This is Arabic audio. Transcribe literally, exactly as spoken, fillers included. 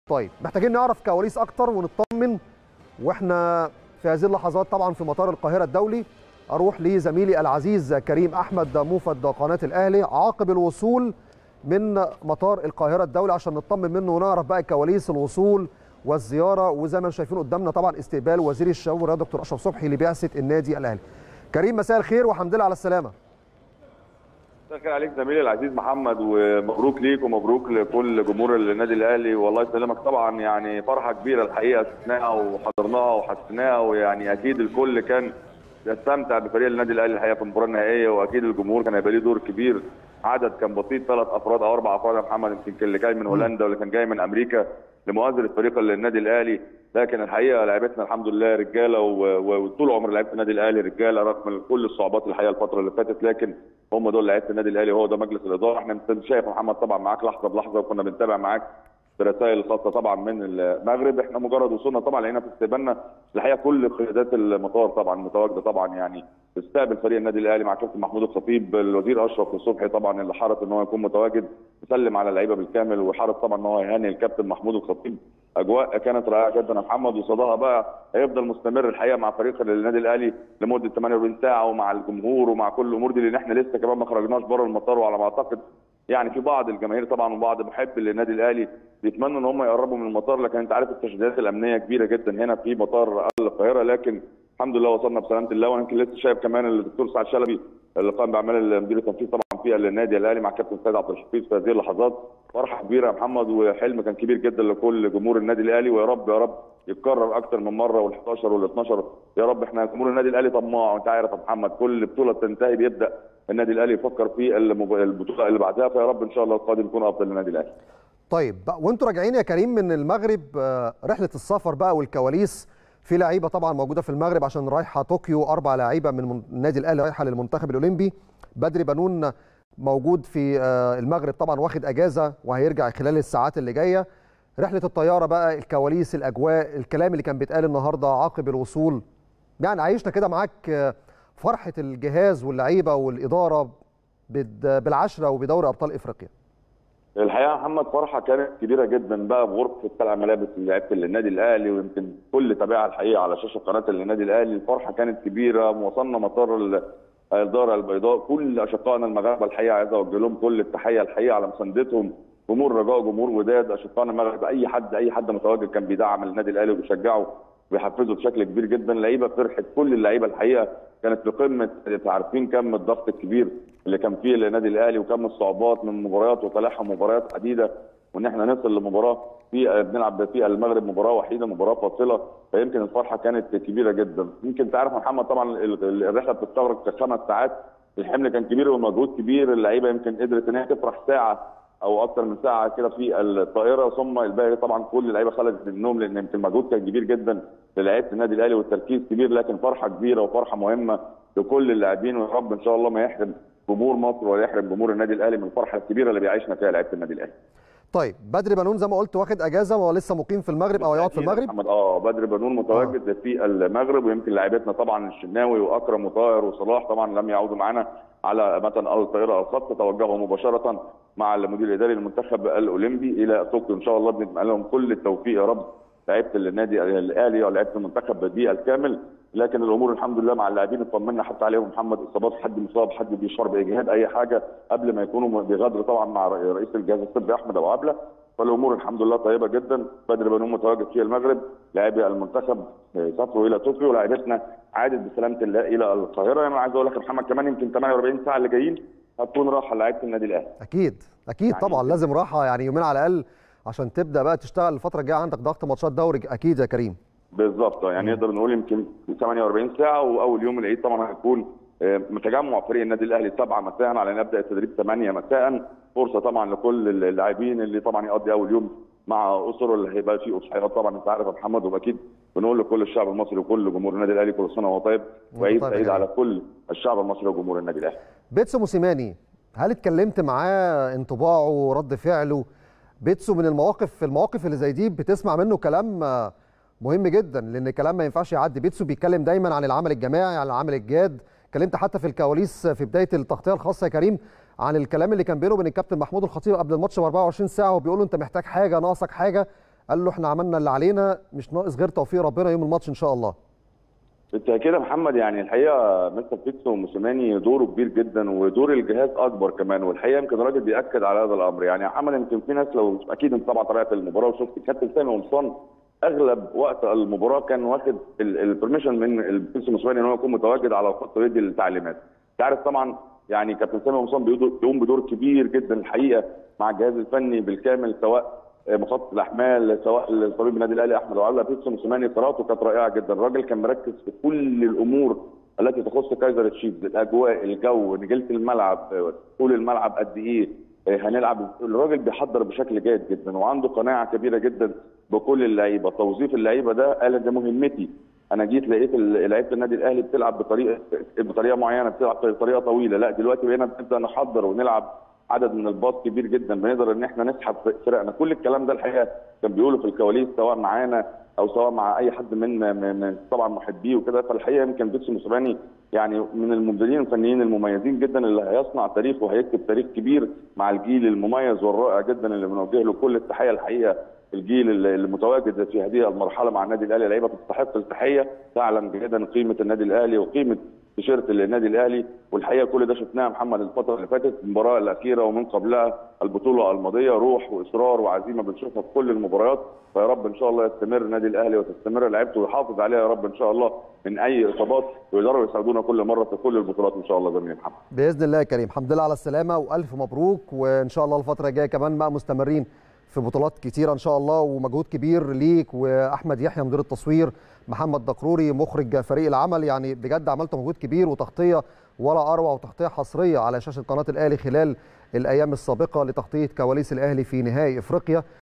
طيب محتاجين نعرف كواليس اكتر ونطمن، واحنا في هذه اللحظات طبعا في مطار القاهره الدولي. اروح لزميلي العزيز كريم احمد موفد قناه الاهلي عقب الوصول من مطار القاهره الدولي عشان نطمن منه ونعرف بقى كواليس الوصول والزياره. وزي ما شايفين قدامنا طبعا استقبال وزير الشباب والرياضه دكتور اشرف صبحي لبعثه النادي الاهلي. كريم مساء الخير والحمد لله على السلامه. مساء الخير عليك زميلي العزيز محمد، ومبروك ليك ومبروك لكل جمهور النادي الاهلي، والله يسلمك. طبعا يعني فرحه كبيره الحقيقه شفناها وحضرناها وحسيناها، ويعني اكيد الكل كان يستمتع بفريق النادي الاهلي الحقيقه في المباراه النهائيه، واكيد الجمهور كان هيبقى ليه دور كبير. عدد كان بسيط، ثلاث افراد او اربع افراد يا محمد، يمكن اللي جاي من هولندا واللي كان جاي من امريكا لمؤازره فريق النادي الاهلي. لكن الحقيقه لعيبتنا الحمد لله رجاله، وطول عمر لعيبه النادي الاهلي رجاله رغم كل الصعوبات الحقيقه الفتره اللي فاتت، لكن هم دول لعيبه النادي الاهلي وهو ده مجلس الاداره. احنا انت شايف محمد طبعا معاك لحظه بلحظه، وكنا بنتابع معاك برسائل خاصه طبعا من المغرب. احنا مجرد وصولنا طبعا لقينا في استقبالنا الحقيقه كل قيادات المطار طبعا متواجده، طبعا يعني استقبل فريق النادي الاهلي مع كابتن محمود الخطيب. الوزير اشرف صبحي طبعا اللي حرص ان هو يكون متواجد، سلم على اللعيبه بالكامل، وحرص طبعا ان هو يهني الكابتن محمود الخطيب. اجواء كانت رائعه جدا يا محمد، وصداها بقى هيفضل مستمر الحقيقه مع فريق النادي الاهلي لمده ثمانية وأربعين ساعه، ومع الجمهور ومع كل الامور دي، لان احنا لسه كمان ما خرجناش بره المطار. وعلى ما اعتقد يعني في بعض الجماهير طبعا وبعض محب للنادي الاهلي بيتمنوا ان هم يقربوا من المطار، لكن انت عارف التشديدات الامنيه كبيره جدا هنا في مطار القاهره. لكن الحمد لله وصلنا بسلامه الله. وانا يمكن لسه شايف كمان الدكتور سعد شلبي اللي قام باعمال المدير التنفيذي طبعا في النادي الاهلي مع كابتن سيد عبد الحفيظ في هذه اللحظات. فرحه كبيره يا محمد، وحلم كان كبير جدا لكل جمهور النادي الاهلي، ويا رب يا رب يتكرر اكثر من مره، وال11 وال12 يا رب. احنا جمهور النادي الاهلي طماع، وانت عارف يا محمد كل بطوله تنتهي بيبدا النادي الاهلي يفكر في البطوله اللي بعدها، فيا رب ان شاء الله القادم يكون افضل للنادي الاهلي. طيب وانتوا راجعين يا كريم من المغرب، رحله السفر بقى والكواليس، في لعيبه طبعا موجوده في المغرب عشان رايحه طوكيو، اربع لعيبه من النادي الاهلي رايحه للمنتخب الاولمبي. بدري بنون موجود في المغرب طبعا واخد اجازه وهيرجع خلال الساعات اللي جايه. رحله الطياره بقى، الكواليس، الاجواء، الكلام اللي كان بيتقال النهارده عقب الوصول، يعني عايشنا كده معاك فرحه الجهاز واللعيبه والاداره بالعشره وبدوري ابطال افريقيا. الحقيقه يا محمد فرحه كانت كبيره جدا بقى بغرفه قلع ملابس لعيبه النادي الاهلي، ويمكن كل تابعها الحقيقه على شاشه قناه النادي الاهلي. الفرحه كانت كبيره، وصلنا مطار الدار البيضاء كل اشقائنا المغاربه الحقيقه عايز اوجه لهم كل التحيه الحقيقه على مساندتهم. جمهور رجاء، جمهور وداد، اشقائنا المغرب، اي حد اي حد متواجد كان بيدعم النادي الاهلي وبيشجعه وبيحفزه بشكل كبير جدا. لعيبه فرحت، كل اللعيبه الحقيقه كانت في قمه، عارفين كم الضغط الكبير اللي كان فيه للنادي الاهلي وكم الصعوبات من مباريات وتلاحم مباريات عديده، وان احنا نصل لمباراه في بنلعب في المغرب مباراه وحيده، مباراه فاصله. فيمكن الفرحه كانت كبيره جدا. يمكن تعرف محمد طبعا الرحله بتستغرق خمس ساعات، الحمل كان كبير والمجهود كبير. اللعيبه يمكن قدرت ان هي تفرح ساعه او اكثر من ساعه كده في الطائره، ثم الباقي طبعا كل اللعيبه خرجت من النوم، لان يمكن المجهود كان كبير جدا للاعيبه النادي الاهلي والتركيز كبير. لكن فرحه كبيره وفرحه مهمه لكل اللاعبين، ويا رب ان شاء الله ما يحرم جمهور مصر ولا يحرم جمهور النادي الاهلي من الفرحه الكبيره اللي بيعيشنا فيها لعيبه النادي الاهلي. طيب بدري بنون زي ما قلت واخد اجازه وهو لسه مقيم في المغرب او يقعد في المغرب؟ اه بدري بنون متواجد آه. في المغرب، ويمكن لاعبتنا طبعا الشناوي واكرم وطاهر وصلاح طبعا لم يعودوا معنا على متن الطائره الخاصه، توجهوا مباشره مع المدير الاداري للمنتخب الاولمبي الى طوكيو. ان شاء الله بنتمنى لهم كل التوفيق يا رب، لعيبه النادي الاهلي ولاعيبه المنتخب بالكامل. لكن الامور الحمد لله مع اللاعبين اطمنا حتى عليهم محمد، اصابات، حد مصاب، حد بيشعر باجهاد، اي حاجه قبل ما يكونوا بيغادروا طبعا مع رئيس الجهاز الطبي احمد ابو عبله. فالامور الحمد لله طيبه جدا. بدري بنون متواجد في المغرب، لاعبي المنتخب سافروا الى طوكيو، ولاعبتنا عادت بسلامه الله الى القاهره. يعني انا عايز اقول لك يا محمد كمان يمكن ثمانية وأربعين ساعه اللي جايين هتكون راحه لعيبه النادي الاهلي. اكيد اكيد يعني طبعا لازم راحه، يعني يومين على الاقل عشان تبدا بقى تشتغل الفتره الجايه. عندك ضغط ماتشات دوري اكيد يا كريم. بالظبط، يعني نقدر نقول يمكن ثمانية وأربعين ساعه، واول يوم العيد طبعا هيكون تجمع فريق النادي الاهلي سبعة مساء على نبدا التدريب ثمانية مساء. فرصه طبعا لكل اللاعبين اللي طبعا يقضي اول يوم مع اسره اللي هيبقى فيه اضحيات طبعا انت عارف يا محمد، واكيد بنقول لكل الشعب المصري وكل جمهور النادي الاهلي كل سنه وهو طيب، وعيد سعيد على كل الشعب المصري وجمهور النادي الاهلي. بيتسو موسيماني، هل اتكلمت معاه؟ انطباعه ورد فعله؟ بيتسو من المواقف في المواقف اللي زي دي بتسمع منه كلام مهم جدا، لان كلام ما ينفعش يعدي. بيتسو بيتكلم دايما عن العمل الجماعي، عن العمل الجاد. اتكلمت حتى في الكواليس في بدايه التغطيه الخاصه يا كريم عن الكلام اللي كان بينه وبين الكابتن محمود الخطيب قبل الماتش ب أربعة وعشرين ساعه، وبيقول له انت محتاج حاجه، ناقصك حاجه. قال له احنا عملنا اللي علينا، مش ناقص غير توفيق ربنا يوم الماتش ان شاء الله. بالتاكيد يا محمد، يعني الحقيقه مستر بيتسو موسيماني دوره كبير جدا ودور الجهاز اكبر كمان، والحقيقه يمكن الراجل بياكد على هذا الامر. يعني يا محمد يمكن في ناس، لو اكيد انت طبعا تابعت المباراه وشفت كابتن سامي قمصان اغلب وقت المباراه كان واخد البرميشن من بيتسو موسيماني ان هو يكون متواجد على الخط ويدي التعليمات. انت عارف طبعا يعني كابتن سامي قمصان بيقوم بدور كبير جدا الحقيقه مع الجهاز الفني بالكامل، سواء مخطط الاحمال سواء طبيب النادي الاهلي احمد وعلا. بيتسو موسيماني قراءته كانت رائعه جدا، الراجل كان مركز في كل الامور التي تخص كايزر تشيفز، الاجواء، الجو، نجيله الملعب، طول الملعب قد ايه هنلعب. الراجل بيحضر بشكل جيد جدا وعنده قناعه كبيره جدا بكل اللعيبه. توظيف اللعيبه ده قال ده مهمتي، انا جيت لقيت لعيبه النادي الاهلي بتلعب بطريقه بطريقه معينه، بتلعب بطريقه طويله، لا دلوقتي بقينا بنبدا نحضر ونلعب عدد من الباص كبير جدا، بنقدر ان احنا نسحب فرقنا. كل الكلام ده الحقيقه كان بيقوله في الكواليس سواء معانا او سواء مع اي حد من, من طبعا محبيه وكده. فالحقيقه يمكن بيتسو موسيماني يعني من المديرين الفنيين المميزين جدا اللي هيصنع تاريخ وهيكتب تاريخ كبير مع الجيل المميز والرائع جدا اللي بنوجه له كل التحيه. الحقيقه الجيل المتواجد في هذه المرحله مع النادي الاهلي لعيبه تستحق التحيه، تعلم جيدا قيمه النادي الاهلي وقيمه تيشيرت النادي الاهلي. والحقيقه كل ده شفناه محمد الفتره اللي فاتت، المباراه الاخيره ومن قبلها البطوله الماضيه، روح واصرار وعزيمه بنشوفها في كل المباريات. فيا رب ان شاء الله يستمر النادي الاهلي وتستمر لعيبته ويحافظ عليها يا رب ان شاء الله من اي اصابات، ويقدروا يساعدونا كل مره في كل البطولات ان شاء الله. زميلي محمد باذن الله يا كريم، الحمد لله على السلامه والف مبروك، وان شاء الله الفتره الجايه كمان بقى مستمرين في بطولات كتيره ان شاء الله، ومجهود كبير ليك واحمد يحيى مدير التصوير، محمد دكروري مخرج فريق العمل. يعني بجد عملتوا مجهود كبير وتغطيه ولا اروع، وتغطيه حصريه على شاشه قناه الاهلي خلال الايام السابقه لتغطيه كواليس الاهلي في نهائي افريقيا.